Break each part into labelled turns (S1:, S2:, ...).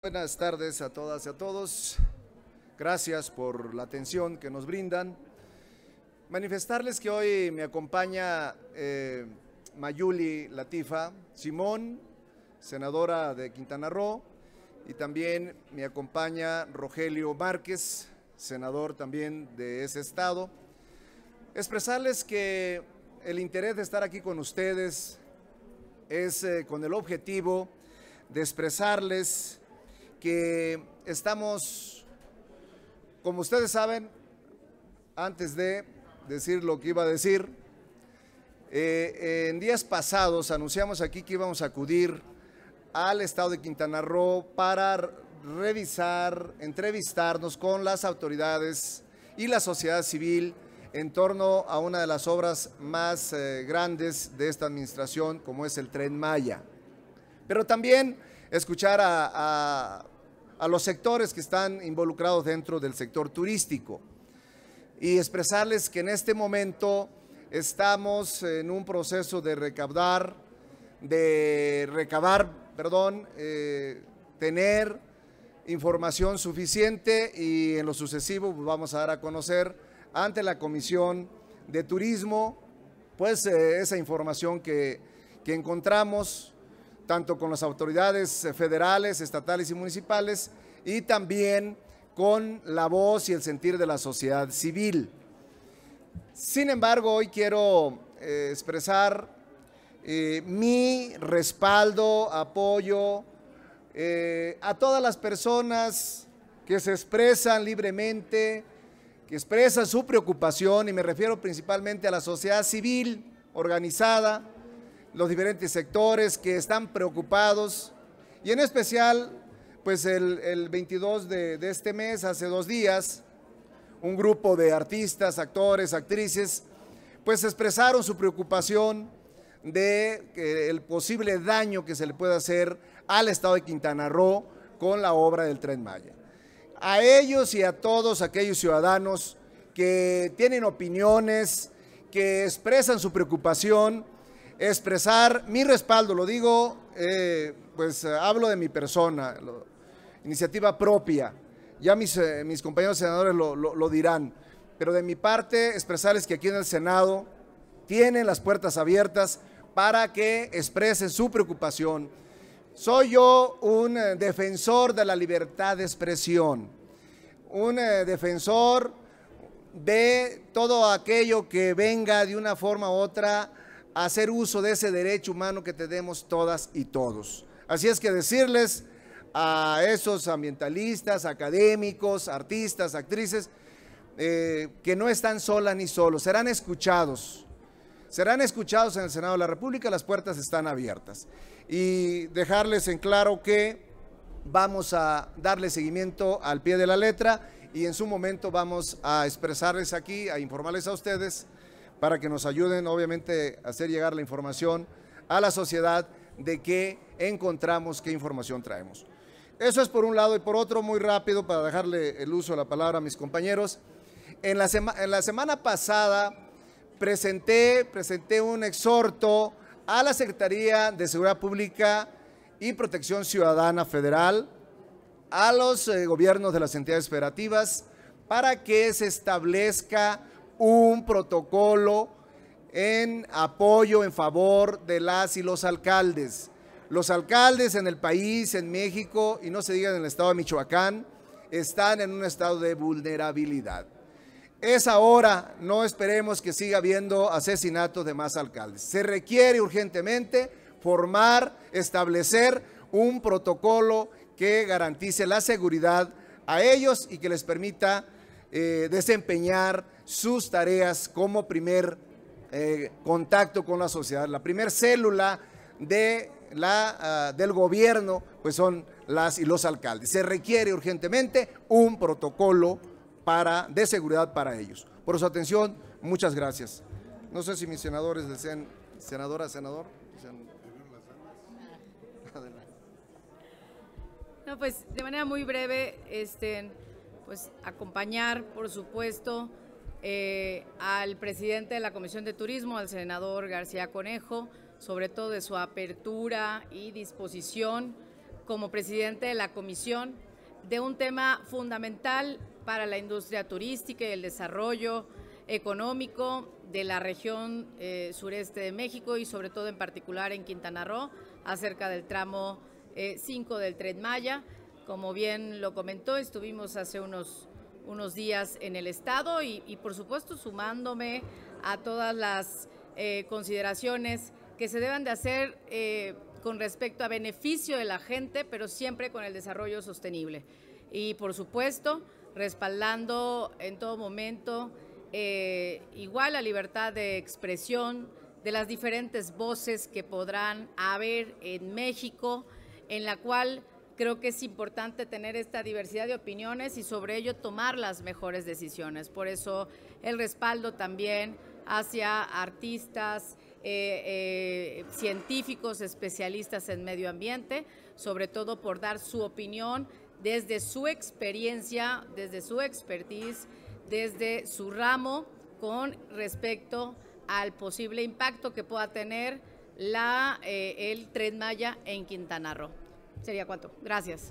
S1: Buenas tardes a todas y a todos. Gracias por la atención que nos brindan. Manifestarles que hoy me acompaña Mayuli Latifa Simón, senadora de Quintana Roo, y también me acompaña Rogelio Márquez, senador también de ese estado. Expresarles que el interés de estar aquí con ustedes es con el objetivo de expresarles que estamos, como ustedes saben, antes de decir lo que iba a decir, en días pasados anunciamos aquí que íbamos a acudir al estado de Quintana Roo para revisar, entrevistarnos con las autoridades y la sociedad civil en torno a una de las obras más grandes de esta administración, como es el Tren Maya. Pero también escuchar a los sectores que están involucrados dentro del sector turístico y expresarles que en este momento estamos en un proceso de tener información suficiente, y en lo sucesivo vamos a dar a conocer ante la Comisión de Turismo pues esa información que encontramos tanto con las autoridades federales, estatales y municipales, y también con la voz y el sentir de la sociedad civil. Sin embargo, hoy quiero expresar mi respaldo, apoyo a todas las personas que se expresan libremente, que expresan su preocupación, y me refiero principalmente a la sociedad civil organizada, los diferentes sectores que están preocupados, y en especial, pues el 22 de este mes, hace 2 días, un grupo de artistas, actores, actrices, pues expresaron su preocupación de el posible daño que se le puede hacer al estado de Quintana Roo con la obra del Tren Maya. A ellos y a todos aquellos ciudadanos que tienen opiniones, que expresan su preocupación, expresar mi respaldo, lo digo, pues hablo de mi persona, iniciativa propia, ya mis compañeros senadores lo dirán, pero de mi parte expresarles que aquí en el Senado tienen las puertas abiertas para que expresen su preocupación. Soy yo un defensor de la libertad de expresión, un defensor de todo aquello que venga de una forma u otra a hacer uso de ese derecho humano que tenemos todas y todos. Así es que decirles a esos ambientalistas, académicos, artistas, actrices, que no están solas ni solos, serán escuchados en el Senado de la República, las puertas están abiertas. Y dejarles en claro que vamos a darle seguimiento al pie de la letra, y en su momento vamos a expresarles aquí, a informarles a ustedes, para que nos ayuden obviamente a hacer llegar la información a la sociedad de qué encontramos, qué información traemos. Eso es por un lado, y por otro, muy rápido, para dejarle el uso de la palabra a mis compañeros. En la semana pasada presenté un exhorto a la Secretaría de Seguridad Pública y Protección Ciudadana Federal, a los gobiernos de las entidades federativas, para que se establezca un protocolo en apoyo, en favor de las y los alcaldes. Los alcaldes en el país, en México, y no se diga en el estado de Michoacán, están en un estado de vulnerabilidad. Es ahora, no esperemos que siga habiendo asesinatos de más alcaldes. Se requiere urgentemente establecer un protocolo que garantice la seguridad a ellos y que les permita desempeñar sus tareas como primer contacto con la sociedad. La primer célula del gobierno pues son las y los alcaldes. Se requiere urgentemente un protocolo de seguridad para ellos. Por su atención, muchas gracias. No sé si mis senadores desean, senadora, senador.
S2: No, pues de manera muy breve, pues acompañar, por supuesto, al presidente de la Comisión de Turismo, al senador García Conejo, sobre todo de su apertura y disposición como presidente de la comisión de un tema fundamental para la industria turística y el desarrollo económico de la región sureste de México y sobre todo en particular en Quintana Roo, acerca del tramo 5 del Tren Maya. Como bien lo comentó, estuvimos hace unos días en el estado y por supuesto sumándome a todas las consideraciones que se deben de hacer con respecto a beneficio de la gente, pero siempre con el desarrollo sostenible. Y por supuesto, respaldando en todo momento igual la libertad de expresión de las diferentes voces que podrán haber en México, en la cual creo que es importante tener esta diversidad de opiniones y sobre ello tomar las mejores decisiones. Por eso el respaldo también hacia artistas, científicos, especialistas en medio ambiente, sobre todo por dar su opinión desde su experiencia, desde su expertise, desde su ramo, con respecto al posible impacto que pueda tener el Tren Maya en Quintana Roo. Sería cuánto. Gracias.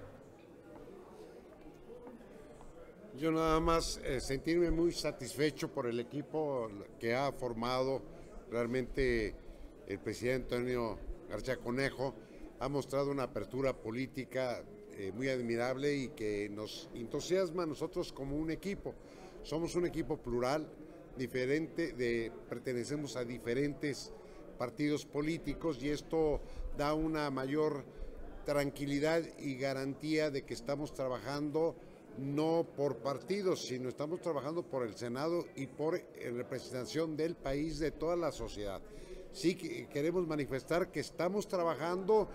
S3: Yo nada más sentirme muy satisfecho por el equipo que ha formado. Realmente el presidente Antonio García Conejo ha mostrado una apertura política muy admirable y que nos entusiasma a nosotros como un equipo. Somos un equipo plural, diferente, pertenecemos a diferentes partidos políticos y esto da una mayor tranquilidad y garantía de que estamos trabajando no por partidos, sino estamos trabajando por el Senado y por representación del país, de toda la sociedad. Sí queremos manifestar que estamos trabajando,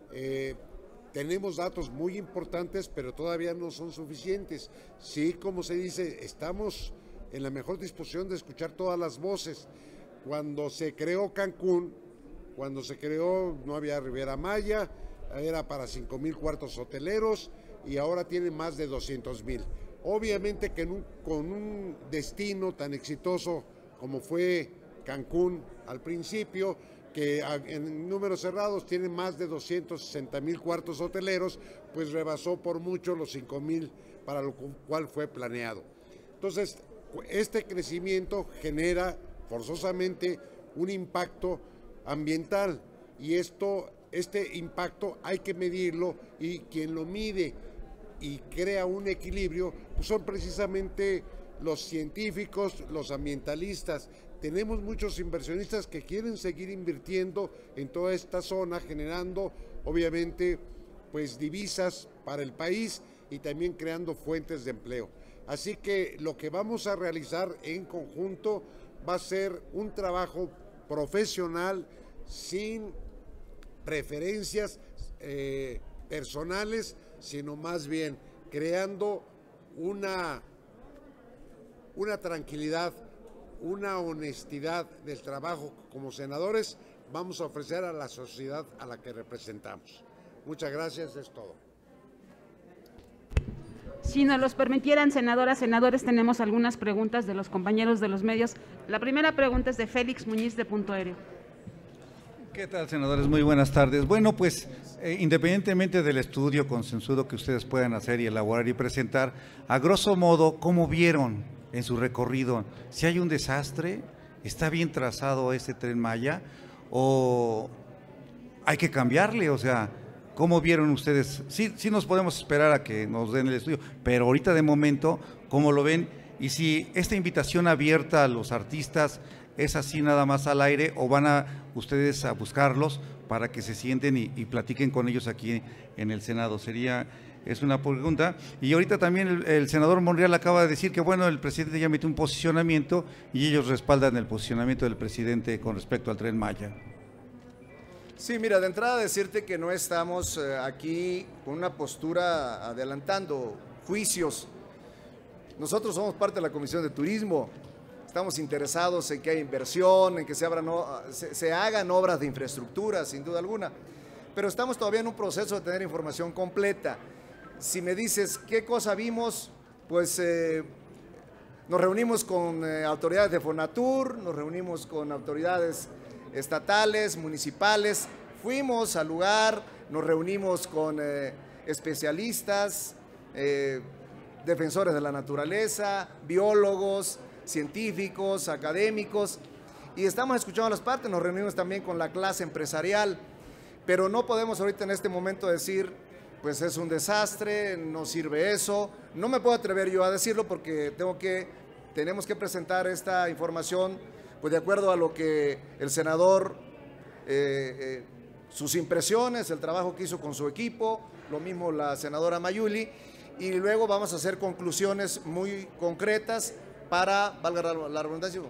S3: tenemos datos muy importantes, pero todavía no son suficientes. Sí, como se dice, estamos en la mejor disposición de escuchar todas las voces. Cuando se creó Cancún, no había Riviera Maya, era para 5,000 cuartos hoteleros y ahora tiene más de 200,000. Obviamente que con un destino tan exitoso como fue Cancún al principio, que en números cerrados tiene más de 260,000 cuartos hoteleros, pues rebasó por mucho los 5,000 para lo cual fue planeado. Entonces, este crecimiento genera forzosamente un impacto ambiental y este impacto hay que medirlo y quien lo mide y crea un equilibrio pues son precisamente los científicos, los ambientalistas. Tenemos muchos inversionistas que quieren seguir invirtiendo en toda esta zona, generando obviamente pues divisas para el país y también creando fuentes de empleo. Así que lo que vamos a realizar en conjunto va a ser un trabajo profesional sin preferencias personales, sino más bien creando una tranquilidad, una honestidad del trabajo como senadores vamos a ofrecer a la sociedad a la que representamos. Muchas gracias, es todo.
S4: Si nos los permitieran, senadoras, senadores, tenemos algunas preguntas de los compañeros de los medios. La primera pregunta es de Félix Muñiz, de Punto Aéreo.
S5: ¿Qué tal, senadores? Muy buenas tardes. Bueno, pues independientemente del estudio consensuado que ustedes puedan hacer y elaborar y presentar, a grosso modo, ¿cómo vieron en su recorrido? ¿Si hay un desastre? ¿Está bien trazado este Tren Maya? ¿O hay que cambiarle? O sea, ¿cómo vieron ustedes? Sí nos podemos esperar a que nos den el estudio, pero ahorita de momento, ¿cómo lo ven? Y si esta invitación abierta a los artistas es así nada más al aire o van a ustedes a buscarlos para que se sienten y platiquen con ellos aquí en el Senado. Es una pregunta. Y ahorita también el senador Monreal acaba de decir que bueno, el presidente ya metió un posicionamiento y ellos respaldan el posicionamiento del presidente con respecto al Tren Maya.
S1: Sí, mira, de entrada decirte que no estamos aquí con una postura adelantando juicios. Nosotros somos parte de la Comisión de Turismo. Estamos interesados en que haya inversión, en que se hagan obras de infraestructura, sin duda alguna. Pero estamos todavía en un proceso de tener información completa. Si me dices qué cosa vimos, pues nos reunimos con autoridades de Fonatur, nos reunimos con autoridades estatales, municipales. Fuimos al lugar, nos reunimos con especialistas, defensores de la naturaleza, biólogos, científicos, académicos, y estamos escuchando las partes. Nos reunimos también con la clase empresarial, pero no podemos ahorita en este momento decir, pues es un desastre, no sirve eso. No me puedo atrever yo a decirlo porque tenemos que presentar esta información pues de acuerdo a lo que el senador, sus impresiones, el trabajo que hizo con su equipo, lo mismo la senadora Mayuli, y luego vamos a hacer conclusiones muy concretas para, valga la redundancia,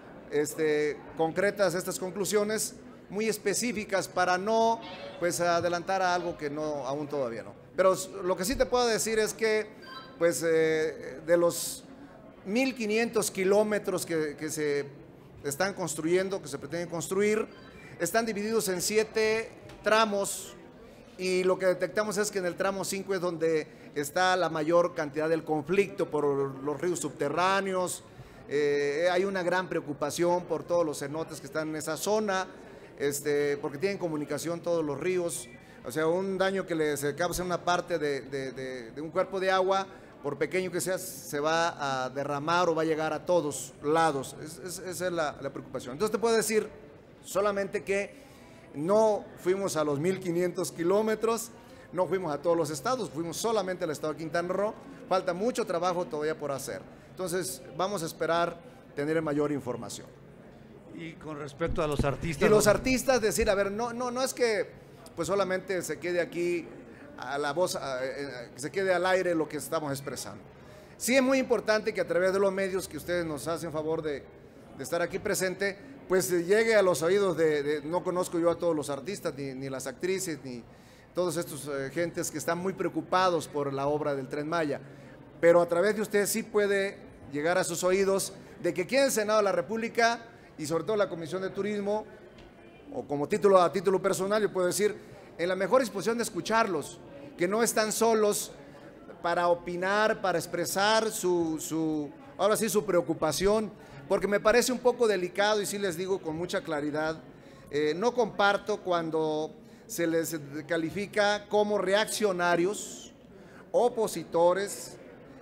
S1: concretas estas conclusiones, muy específicas para no pues adelantar a algo que no, aún todavía no. Pero lo que sí te puedo decir es que pues de los 1.500 kilómetros que se están construyendo, que se pretenden construir, están divididos en 7 tramos, y lo que detectamos es que en el tramo 5 es donde está la mayor cantidad del conflicto por los ríos subterráneos. Hay una gran preocupación por todos los cenotes que están en esa zona, porque tienen comunicación todos los ríos. O sea, un daño que se causa en una parte de un cuerpo de agua, por pequeño que sea, se va a derramar o va a llegar a todos lados. Esa es la preocupación. Entonces te puedo decir solamente que no fuimos a los 1.500 kilómetros, no fuimos a todos los estados, fuimos solamente al estado de Quintana Roo. Falta mucho trabajo todavía por hacer. Entonces vamos a esperar tener mayor información.
S5: Y con respecto a los artistas...
S1: Y los artistas decir, a ver, no es que pues solamente se quede aquí a la voz, que se quede al aire lo que estamos expresando. Sí es muy importante que a través de los medios que ustedes nos hacen favor de estar aquí presente, pues llegue a los oídos no conozco yo a todos los artistas, ni las actrices, ni todos estos gentes que están muy preocupados por la obra del Tren Maya, pero a través de ustedes sí puede llegar a sus oídos de que aquí en el Senado de la República, y sobre todo la Comisión de Turismo, o como a título personal, yo puedo decir, en la mejor disposición de escucharlos, que no están solos para opinar, para expresar ahora sí, su preocupación, porque me parece un poco delicado, y sí les digo con mucha claridad, no comparto cuando se les califica como reaccionarios, opositores,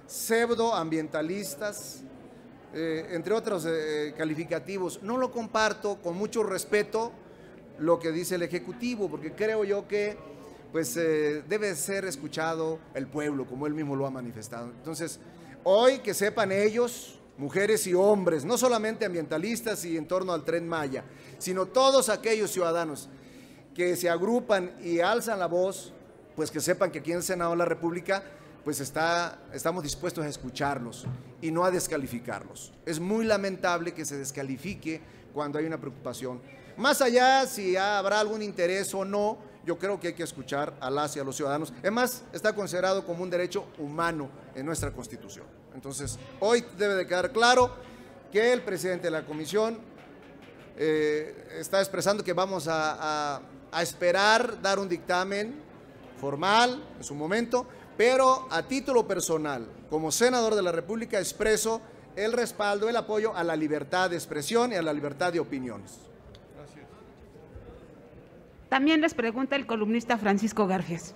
S1: pseudoambientalistas, entre otros calificativos. No lo comparto, con mucho respeto, lo que dice el Ejecutivo, porque creo yo que pues debe ser escuchado el pueblo, como él mismo lo ha manifestado. Entonces, hoy que sepan ellos, mujeres y hombres, no solamente ambientalistas y en torno al Tren Maya, sino todos aquellos ciudadanos que se agrupan y alzan la voz, pues que sepan que aquí en el Senado de la República pues estamos dispuestos a escucharlos y no a descalificarlos. Es muy lamentable que se descalifique cuando hay una preocupación. Más allá si habrá algún interés o no, yo creo que hay que escuchar a las y a los ciudadanos. Además, está considerado como un derecho humano en nuestra Constitución. Entonces, hoy debe de quedar claro que el presidente de la Comisión está expresando que vamos a esperar dar un dictamen formal en su momento, pero a título personal, como senador de la República, expreso el respaldo, el apoyo a la libertad de expresión y a la libertad de opiniones.
S4: Gracias. También les pregunta el columnista Francisco Garfias.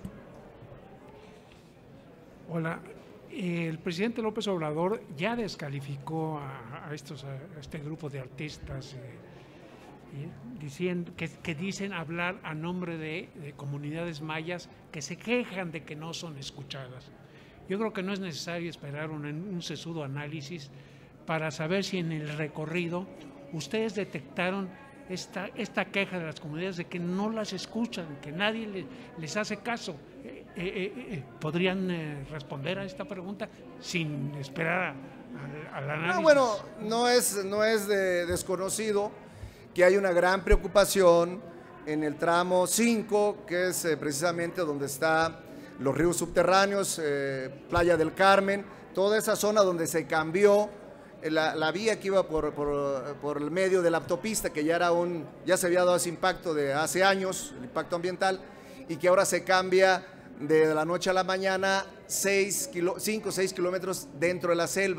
S6: Hola, el presidente López Obrador ya descalificó a este grupo de artistas diciendo que dicen hablar a nombre de comunidades mayas que se quejan de que no son escuchadas. Yo creo que no es necesario esperar un sesudo análisis para saber si en el recorrido ustedes detectaron esta queja de las comunidades de que no las escuchan, que nadie les hace caso. ¿Podrían responder a esta pregunta sin esperar al análisis?
S1: No, bueno, no es de desconocido que hay una gran preocupación en el tramo 5, que es precisamente donde están los ríos subterráneos, Playa del Carmen, toda esa zona donde se cambió la vía que iba por el medio de la autopista, que ya se había dado ese impacto de hace años, el impacto ambiental, y que ahora se cambia de la noche a la mañana 5 o 6 kilómetros dentro de la selva.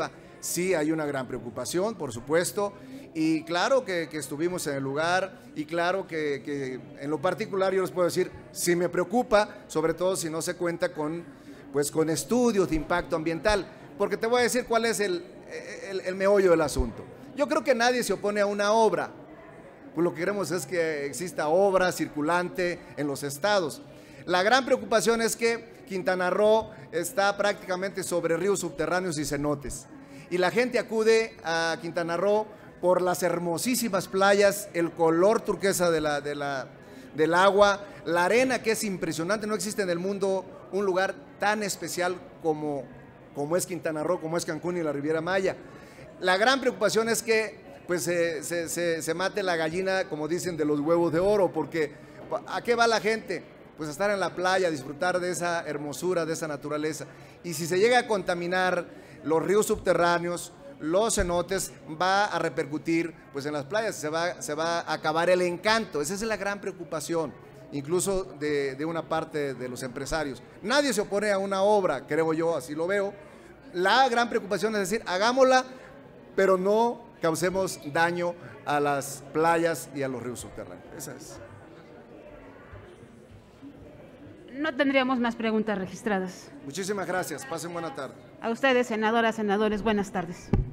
S1: sí hay una gran preocupación, por supuesto, y claro que estuvimos en el lugar, y claro que en lo particular yo les puedo decir, sí me preocupa, sobre todo si no se cuenta con estudios de impacto ambiental, porque te voy a decir cuál es el meollo del asunto. Yo creo que nadie se opone a una obra, pues lo que queremos es que exista obra circulante en los estados. La gran preocupación es que Quintana Roo está prácticamente sobre ríos subterráneos y cenotes, y la gente acude a Quintana Roo por las hermosísimas playas, el color turquesa del agua, la arena que es impresionante. No existe en el mundo un lugar tan especial como es Quintana Roo, como es Cancún y la Riviera Maya. La gran preocupación es que pues se mate la gallina, como dicen, de los huevos de oro, porque ¿a qué va la gente? Pues a estar en la playa, a disfrutar de esa hermosura, de esa naturaleza. Y si se llega a contaminar los ríos subterráneos, los cenotes, va a repercutir pues en las playas, se va a acabar el encanto. Esa es la gran preocupación, incluso de una parte de los empresarios. Nadie se opone a una obra, creo yo, así lo veo. La gran preocupación es decir, hagámosla, pero no causemos daño a las playas y a los ríos subterráneos. Esa es.
S4: No tendríamos más preguntas registradas.
S1: Muchísimas gracias. Pasen buena tarde.
S4: A ustedes, senadoras, senadores, buenas tardes.